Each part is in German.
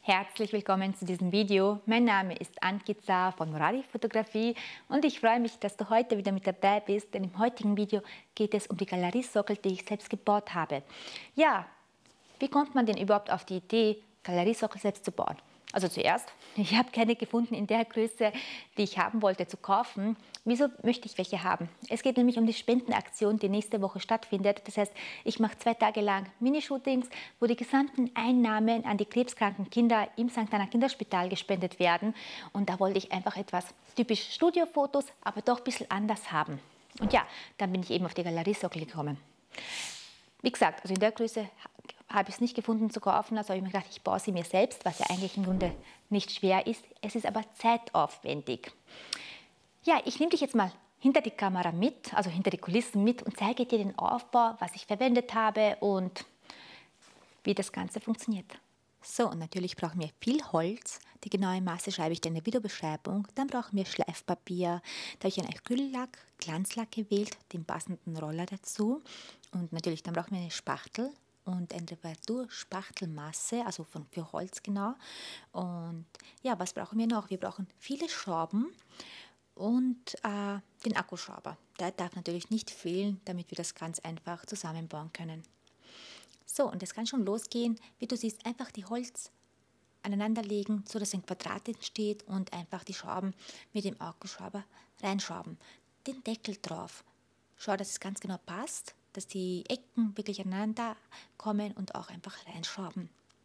Herzlich willkommen zu diesem Video. Mein Name ist Antje Zar von Murari Fotografie und ich freue mich, dass du heute wieder mit dabei bist, denn im heutigen Video geht es um die Galeriesockel, die ich selbst gebaut habe. Ja, wie kommt man denn überhaupt auf die Idee, Galeriesockel selbst zu bauen? Also zuerst, ich habe keine gefunden in der Größe, die ich haben wollte, zu kaufen. Wieso möchte ich welche haben? Es geht nämlich um die Spendenaktion, die nächste Woche stattfindet. Das heißt, ich mache 2 Tage lang Minishootings, wo die gesamten Einnahmen an die krebskranken Kinder im St. Anna Kinderspital gespendet werden. Und da wollte ich einfach etwas typisch Studiofotos, aber doch ein bisschen anders haben. Und ja, dann bin ich eben auf die Galeriesockel gekommen. Wie gesagt, also in der Größe habe ich es nicht gefunden zu kaufen, also habe ich mir gedacht, ich baue sie mir selbst, was ja eigentlich im Grunde nicht schwer ist. Es ist aber zeitaufwendig. Ja, ich nehme dich jetzt mal hinter die Kamera mit, also hinter die Kulissen mit und zeige dir den Aufbau, was ich verwendet habe und wie das Ganze funktioniert. So, und natürlich brauchen wir viel Holz. Die genauen Maße schreibe ich dir in der Videobeschreibung. Dann brauchen wir Schleifpapier. Da habe ich einen Acryllack, Glanzlack gewählt, den passenden Roller dazu. Und natürlich, dann brauchen wir eine Spachtel und eine Reparaturspachtelmasse, also für Holz genau. Und ja, was brauchen wir noch? Wir brauchen viele Schrauben und den Akkuschrauber. Der darf natürlich nicht fehlen, damit wir das ganz einfach zusammenbauen können. So, und es kann schon losgehen. Wie du siehst, einfach die Holz aneinanderlegen, so dass ein Quadrat entsteht und einfach die Schrauben mit dem Akkuschrauber reinschrauben. Den Deckel drauf. Schau, dass es ganz genau passt, dass die Ecken wirklich aneinander kommen und auch einfach reinschrauben.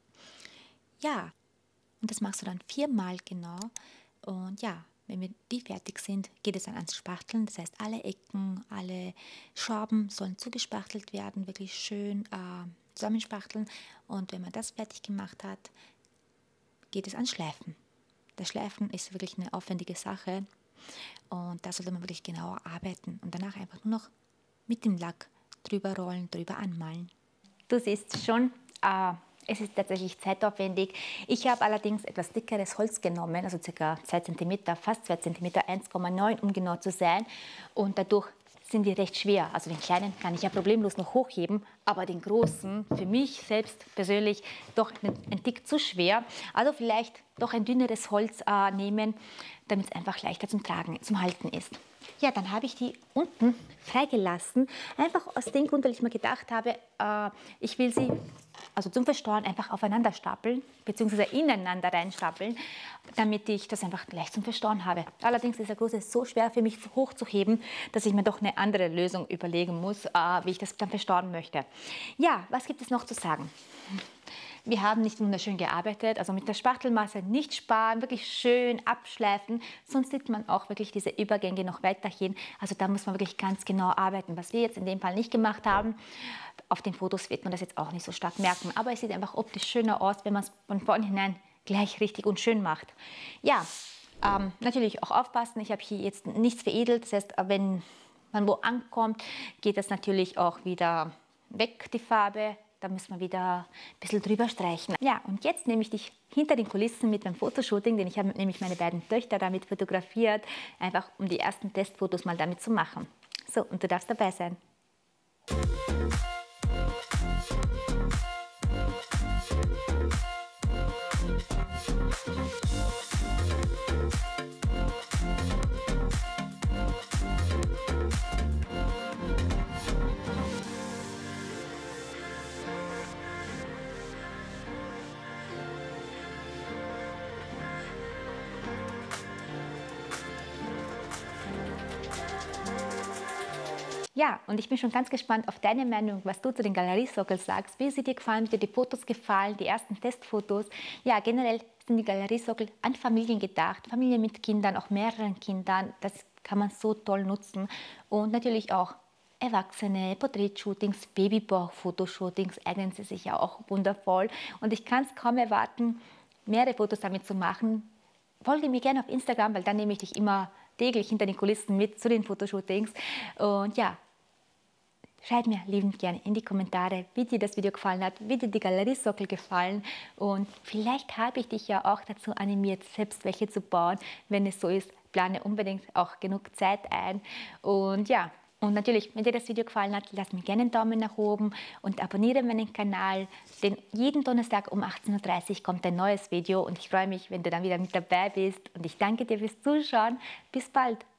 Ja, und das machst du dann 4-mal genau. Und ja, wenn wir die fertig sind, geht es dann ans Spachteln. Das heißt, alle Ecken, alle Schrauben sollen zugespachtelt werden, wirklich schön zusammenspachteln. Und wenn man das fertig gemacht hat, geht es ans Schleifen. Das Schleifen ist wirklich eine aufwendige Sache und da sollte man wirklich genauer arbeiten und danach einfach nur noch mit dem Lack drüber rollen, drüber anmalen. Du siehst schon, es ist tatsächlich zeitaufwendig. Ich habe allerdings etwas dickeres Holz genommen, also ca. 2 cm, fast 2 cm, 1,9 um genau zu sein. Und dadurch sind die recht schwer. Also den kleinen kann ich ja problemlos noch hochheben, aber den großen, für mich selbst persönlich, doch ein Tick zu schwer. Also vielleicht doch ein dünneres Holz nehmen, damit es einfach leichter zum Tragen, zum Halten ist. Ja, dann habe ich die unten freigelassen, einfach aus dem Grund, weil ich mir gedacht habe, ich will sie also zum Verstauen einfach aufeinander stapeln, beziehungsweise ineinander reinstapeln, damit ich das einfach leicht zum Verstauen habe. Allerdings ist der große so schwer für mich hochzuheben, dass ich mir doch eine andere Lösung überlegen muss, wie ich das dann verstauen möchte. Ja, was gibt es noch zu sagen? Wir haben nicht wunderschön gearbeitet, also mit der Spachtelmasse nicht sparen, wirklich schön abschleifen, sonst sieht man auch wirklich diese Übergänge noch weiterhin. Also da muss man wirklich ganz genau arbeiten, was wir jetzt in dem Fall nicht gemacht haben. Auf den Fotos wird man das jetzt auch nicht so stark merken, aber es sieht einfach optisch schöner aus, wenn man es von vornherein gleich richtig und schön macht. Ja, natürlich auch aufpassen, ich habe hier jetzt nichts veredelt, das heißt, wenn man wo ankommt, geht das natürlich auch wieder weg, die Farbe. Da müssen wir wieder ein bisschen drüber streichen. Ja, und jetzt nehme ich dich hinter den Kulissen mit beim Fotoshooting, denn ich habe nämlich meine beiden Töchter damit fotografiert, einfach um die ersten Testfotos mal damit zu machen. So, und du darfst dabei sein. Ja, und ich bin schon ganz gespannt auf deine Meinung, was du zu den Galeriesockel sagst, wie sie dir gefallen, wie dir die Fotos gefallen, die ersten Testfotos. Ja, generell sind die Galeriesockel an Familien gedacht, Familien mit Kindern, auch mehreren Kindern, das kann man so toll nutzen. Und natürlich auch Erwachsene, Porträtshootings, Babybauch-Fotoshootings eignen sie sich ja auch wundervoll. Und ich kann es kaum erwarten, mehrere Fotos damit zu machen. Folge mir gerne auf Instagram, weil dann nehme ich dich immer täglich hinter den Kulissen mit zu den Fotoshootings. Und ja, schreib mir liebend gerne in die Kommentare, wie dir das Video gefallen hat, wie dir die Galeriesockel gefallen. Und vielleicht habe ich dich ja auch dazu animiert, selbst welche zu bauen. Wenn es so ist, plane unbedingt auch genug Zeit ein. Und ja, Und natürlich, wenn dir das Video gefallen hat, lass mir gerne einen Daumen nach oben und abonniere meinen Kanal, denn jeden Donnerstag um 18:30 Uhr kommt ein neues Video und ich freue mich, wenn du dann wieder mit dabei bist und ich danke dir fürs Zuschauen. Bis bald!